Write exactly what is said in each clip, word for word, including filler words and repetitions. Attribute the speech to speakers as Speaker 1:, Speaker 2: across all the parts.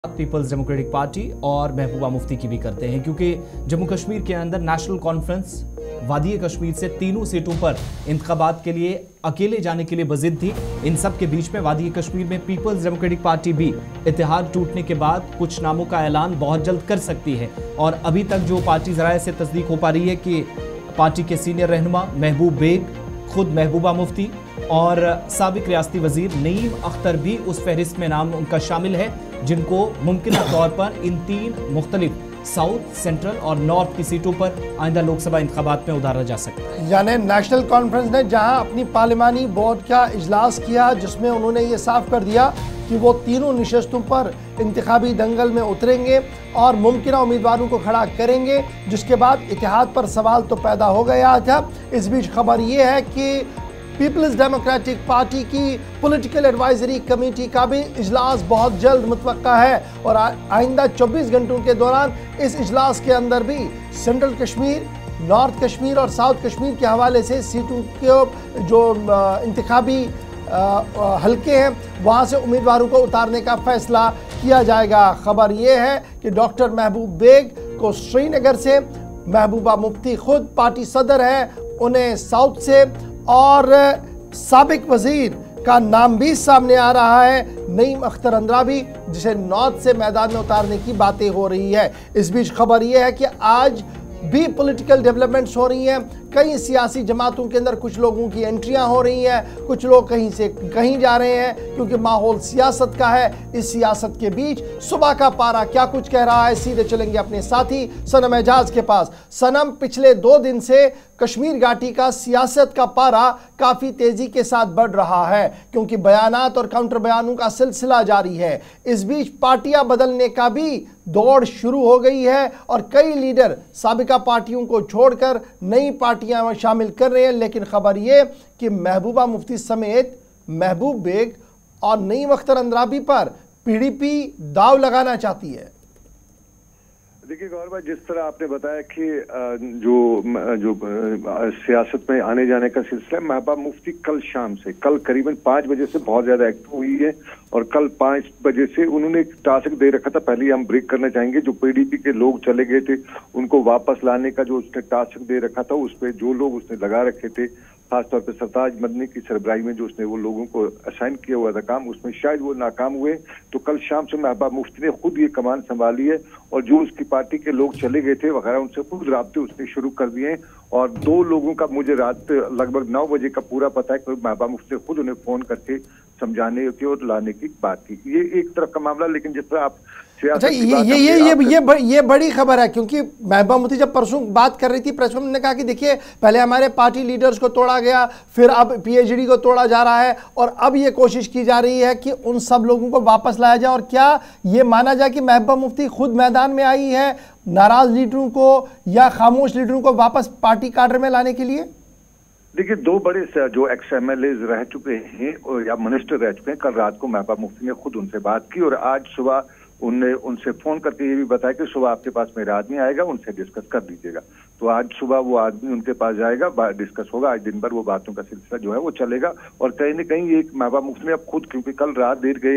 Speaker 1: Peoples Democratic party और महबूबा मुफ्ती की भी करते हैं, क्योंकि जम्मू कश्मीर के अंदर नेशनल कॉन्फ्रेंस वादी कश्मीर से तीनों सीटों पर इंतखाबात के लिए अकेले जाने के लिए बजिद थी। इन सब के बीच में वादी कश्मीर में पीपल्स डेमोक्रेटिक पार्टी भी इत्तेहाद टूटने के बाद कुछ नामों का ऐलान बहुत जल्द कर सकती है। और अभी तक जो पार्टी जराये से तस्दीक हो पा रही है कि पार्टी के सीनियर रहनुमा महबूब बेग, खुद महबूबा मुफ्ती और साबिक रियासती वजीर नईम अख्तर भी उस फहरिस्त में नाम उनका शामिल है, जिनको मुमकिन तौर पर इन तीन मुख्तलिफ साउथ, सेंट्रल और नॉर्थ की सीटों पर आइंदा लोकसभा इंतखाबात में उतारा जा सकता है।
Speaker 2: यानी नेशनल कॉन्फ्रेंस ने जहां अपनी पार्लिमानी बोर्ड का इजलास किया, जिसमें उन्होंने ये साफ कर दिया कि वो तीनों नशस्तों पर इंतखाबी दंगल में उतरेंगे और मुमकिन उम्मीदवारों को खड़ा करेंगे, जिसके बाद इत्तेहाद पर सवाल तो पैदा हो गया था। इस बीच खबर ये है कि पीपल्स डेमोक्रेटिक पार्टी की पॉलिटिकल एडवाइजरी कमेटी का भी इजलास बहुत जल्द मुतवक्का है और आइंदा चौबीस घंटों के दौरान इस इजलास के अंदर भी सेंट्रल कश्मीर, नॉर्थ कश्मीर और साउथ कश्मीर के हवाले से सीटों के जो इंतखाबी हल्के हैं वहाँ से उम्मीदवारों को उतारने का फैसला किया जाएगा। खबर ये है कि डॉक्टर महबूब बेग को श्रीनगर से, महबूबा मुफ्ती खुद पार्टी सदर है, उन्हें साउथ से, और साबिक वजीर का नाम भी सामने आ रहा है नईम अख्तर अंद्राबी, जिसे नॉर्थ से मैदान में उतारने की बातें हो रही है। इस बीच खबर यह है कि आज भी पॉलिटिकल डेवलपमेंट्स हो रही हैं। कई सियासी जमातों के अंदर कुछ लोगों की एंट्रियां हो रही हैं, कुछ लोग कहीं से कहीं जा रहे हैं, क्योंकि माहौल सियासत का है। इस सियासत के बीच सुबह का पारा क्या कुछ कह रहा है, सीधे चलेंगे अपने साथी सनम एजाज के पास। सनम, पिछले दो दिन से कश्मीर घाटी का सियासत का पारा काफ़ी तेज़ी के साथ बढ़ रहा है, क्योंकि बयानात और काउंटर बयानों का सिलसिला जारी है। इस बीच पार्टियां बदलने का भी दौड़ शुरू हो गई है और कई लीडर साबिका पार्टियों को छोड़कर नई पार्टियां शामिल कर रहे हैं। लेकिन खबर यह कि महबूबा मुफ्ती समेत महबूब बेग और नईम अख्तर अंद्राबी पर पीडीपी दाव लगाना चाहती है।
Speaker 3: देखिए गौर भाई, जिस तरह आपने बताया कि जो जो सियासत में आने जाने का सिलसिला, महबूबा मुफ्ती कल शाम से, कल करीबन पाँच बजे से बहुत ज्यादा एक्टिव हुई है और कल पाँच बजे से उन्होंने एक टास्क दे रखा था। पहले हम ब्रेक करना चाहेंगे, जो पीडीपी के लोग चले गए थे उनको वापस लाने का जो उसने टास्क दे रखा था, उस पर जो लोग उसने लगा रखे थे, खासतौर पर सरताज मदनी की सरबराही में जो उसने वो लोगों को असाइन किया हुआ था काम, उसमें शायद वो नाकाम हुए। तो कल शाम से महबूबा मुफ्ती ने खुद ये कमान संभाली है और जो उसकी पार्टी के लोग चले गए थे वगैरह, उनसे खुद राब्ते उसने शुरू कर दिए हैं। और दो लोगों का मुझे रात लगभग नौ बजे का पूरा पता है कि महबूबा मुफ्ती ने खुद उन्हें फोन करके समझाने की और लाने की बात की। ये एक तरफ का मामला, लेकिन जिस तरह आप
Speaker 2: अच्छा, ये ये ये ये ये ये बड़ी खबर है, क्योंकि महबूबा मुफ्ती जब परसों बात कर रही थी प्रेस में, उन्होंने कहा कि देखिए पहले हमारे पार्टी लीडर्स को तोड़ा गया, फिर अब पीएचडी को तोड़ा जा रहा है और अब ये कोशिश की जा रही है कि उन सब लोगों को वापस लाया जाए। और क्या ये माना जाए कि महबूबा मुफ्ती खुद मैदान में आई है नाराज लीडरों को या खामोश लीडरों को वापस पार्टी काडर में लाने के लिए?
Speaker 3: देखिए, दो बड़े जो एक्स एम एल ए रह चुके हैं या मिनिस्टर रह चुके हैं, कल रात को महबूबा मुफ्ती ने खुद उनसे बात की और आज सुबह उनने उनसे फोन करके ये भी बताया कि सुबह आपके पास मेरा आदमी आएगा, उनसे डिस्कस कर दीजिएगा। तो आज सुबह वो आदमी उनके पास जाएगा, डिस्कस होगा। आज दिन भर वो बातों का सिलसिला जो है वो चलेगा और कहीं ना कहीं एक महबूबा मुफ्ती ने अब खुद, क्योंकि कल रात देर गए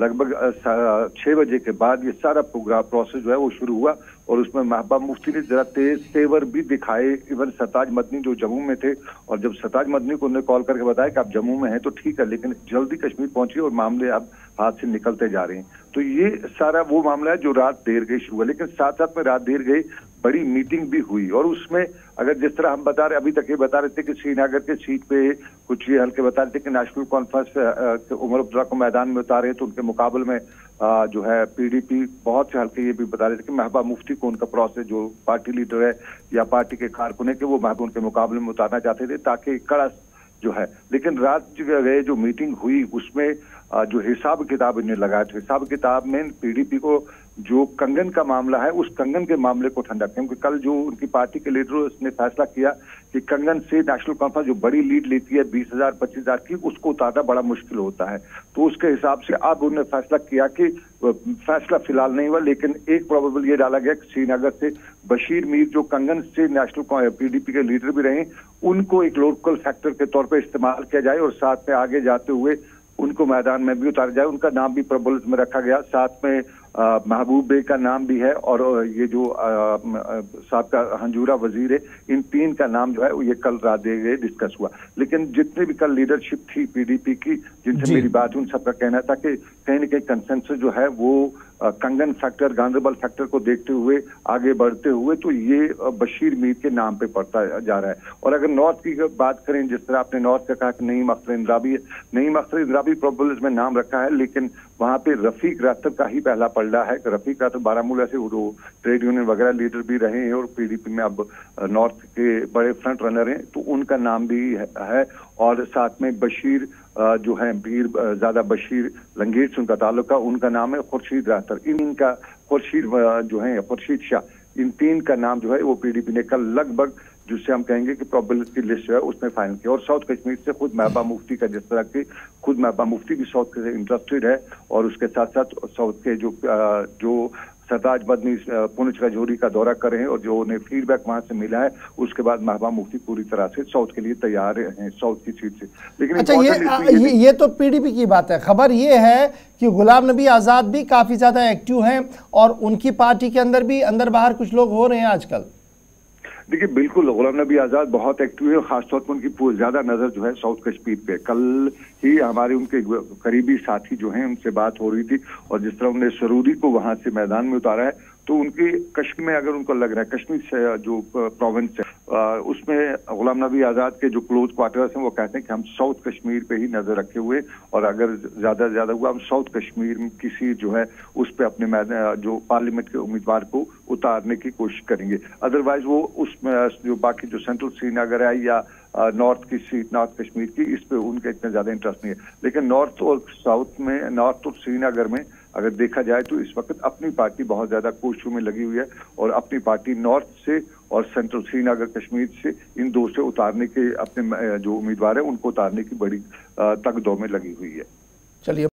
Speaker 3: लगभग छह बजे के बाद ये सारा प्रोग्राम प्रोसेस जो है वो शुरू हुआ और उसमें महबूबा मुफ्ती ने जरा तेज तेवर भी दिखाए। इवन सरताज मदनी जो जम्मू में थे, और जब सरताज मदनी को उन्होंने कॉल करके बताया कि आप जम्मू में हैं तो ठीक है, लेकिन जल्दी कश्मीर पहुंचिए और मामले अब हाथ से निकलते जा रहे हैं। तो ये सारा वो मामला है जो रात देर गई शुरू हुआ, लेकिन साथ साथ में रात देर गई बड़ी मीटिंग भी हुई और उसमें अगर जिस तरह हम बता रहे, अभी तक ये बता रहे थे कि श्रीनगर के सीट पे कुछ ये हल्के बता रहे थे कि नेशनल कॉन्फ्रेंस उमर अब्दुल्ला को मैदान में उतारे तो उनके मुकाबले में आ, जो है पीडीपी बहुत से हल्के ये भी बता रहे थे कि महबूबा मुफ्ती को उनका प्रोसेस जो पार्टी लीडर है या पार्टी के कारकुन है कि वो महबूब उनके मुकाबले में उतारना चाहते थे ताकि कड़ा जो है। लेकिन रात जो जो मीटिंग हुई उसमें जो हिसाब किताब इन्हें लगाया, तो हिसाब किताब में पीडीपी को जो कंगन का मामला है उस कंगन के मामले को ठंडा, क्योंकि कल जो उनकी पार्टी के लीडरों ने फैसला किया कि कंगन से नेशनल कॉन्फ्रेंस जो बड़ी लीड लेती है बीस हजार पच्चीस हजार की, उसको उतारना बड़ा मुश्किल होता है। तो उसके हिसाब से अब उन्होंने फैसला किया कि फैसला फिलहाल नहीं हुआ, लेकिन एक प्रोबेबल ये डाला गया कि श्रीनगर से बशीर मीर जो कंगन से नेशनल पीडीपी के लीडर भी रहे, उनको एक लोकल फैक्टर के तौर पर इस्तेमाल किया जाए और साथ में आगे जाते हुए उनको मैदान में भी उतारा जाए। उनका नाम भी प्रबल में रखा गया। साथ में महबूब बे का नाम भी है और ये जो साहब का हंजूरा वजीर है, इन तीन का नाम जो है ये कल रात देर डिस्कस हुआ। लेकिन जितने भी कल लीडरशिप थी पीडीपी की जिनसे मेरी बात, उन सबका कहना था कि कहीं ना कहीं कंसेंसस जो है वो कंगन फैक्टर, गांधरबल फैक्टर को देखते हुए आगे बढ़ते हुए तो ये बशीर मीर के नाम पे पड़ता जा रहा है। और अगर नॉर्थ की बात करें, जिस तरह आपने नॉर्थ का कहा कि नईम अख्तर इंद्राबी, नईम अख्तर इंद्राबी प्रोबेबल में नाम रखा है, लेकिन वहां पे रफीक रातर का ही पहला पलड़ा है। रफीक रातर बारामूला से वो ट्रेड यूनियन वगैरह लीडर भी रहे हैं और पीडीपी में अब नॉर्थ के बड़े फ्रंट रनर हैं, तो उनका नाम भी है। और साथ में बशीर जो है पीर ज्यादा बशीर लंगेर से उनका ताल्लुक है, उनका नाम है खुर्शीद रातर। इनका खुर्शीद जो है खुर्शीद शाह, इन तीन का नाम जो है वो पीडीपी ने कल लगभग, जिससे हम कहेंगे कि प्रोबेबिलिटी लिस्ट जो है उसमें फाइनल किया। और साउथ कश्मीर से खुद महबूबा मुफ्ती का, जिस तरह के खुद महबूबा मुफ्ती भी साउथ के इंटरेस्टेड है और उसके साथ साथ साउथ के जो जो सरताज मदनी पुंछ राजौरी का दौरा कर रहे हैं और जो उन्हें फीडबैक वहां से मिला है, उसके बाद महबूबा मुफ्ती पूरी तरह से साउथ के लिए तैयार हैं साउथ की सीट से। लेकिन
Speaker 2: अच्छा, ये ये, ये तो पीडीपी की बात है। खबर ये है कि गुलाम नबी आज़ाद भी काफी ज्यादा एक्टिव हैं और उनकी पार्टी के अंदर भी अंदर बाहर कुछ लोग हो रहे हैं आजकल।
Speaker 3: देखिए, बिल्कुल गुलाम नबी आज़ाद बहुत एक्टिव है, खासतौर पर उनकी ज्यादा नजर जो है साउथ कश्मीर पे। कल ही हमारे उनके करीबी साथी जो हैं उनसे बात हो रही थी और जिस तरह उन्होंने सरूरी को वहां से मैदान में उतारा है, तो उनके कश्मीर में अगर उनको लग रहा है, कश्मीर से जो प्रोविंस है उसमें गुलाम नबी आज़ाद के जो क्लोज क्वार्टर्स हैं वो कहते हैं कि हम साउथ कश्मीर पे ही नजर रखे हुए, और अगर ज्यादा से ज्यादा हुआ हम साउथ कश्मीर की सीट जो है उस पर अपने मैदान जो पार्लियामेंट के उम्मीदवार को उतारने की कोशिश करेंगे। अदरवाइज वो उसमें जो बाकी जो सेंट्रल श्रीनगर है या नॉर्थ की सीट, नॉर्थ कश्मीर की, इस पे उनका इतना ज्यादा इंटरेस्ट नहीं है। लेकिन नॉर्थ और साउथ में, नॉर्थ और श्रीनगर में अगर देखा जाए तो इस वक्त अपनी पार्टी बहुत ज्यादा कोशिशों में लगी हुई है और अपनी पार्टी नॉर्थ से और सेंट्रल श्रीनगर कश्मीर से इन दो से उतारने के, अपने जो उम्मीदवार है उनको उतारने की बड़ी तगदौ में लगी हुई है।
Speaker 2: चलिए।